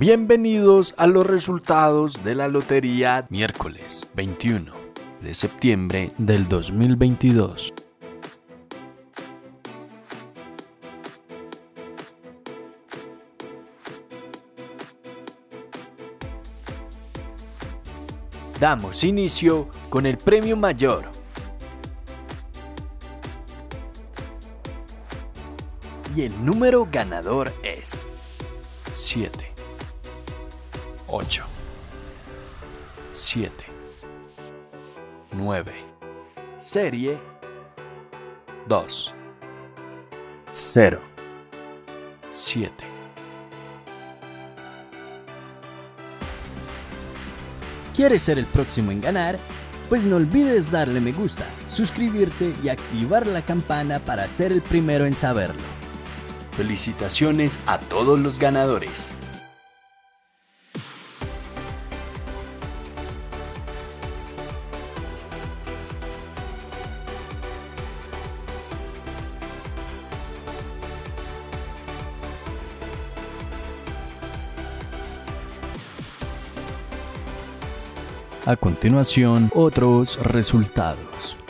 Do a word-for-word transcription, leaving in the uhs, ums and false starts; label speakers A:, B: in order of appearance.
A: Bienvenidos a los resultados de la lotería miércoles veintiuno de septiembre del dos mil veintidós. Damos inicio con el premio mayor. Y el número ganador es siete, ocho, siete, nueve, serie dos, cero, siete.
B: ¿Quieres ser el próximo en ganar? Pues no olvides darle me gusta, suscribirte y activar la campana para ser el primero en saberlo.
A: Felicitaciones a todos los ganadores.
B: A continuación, otros resultados.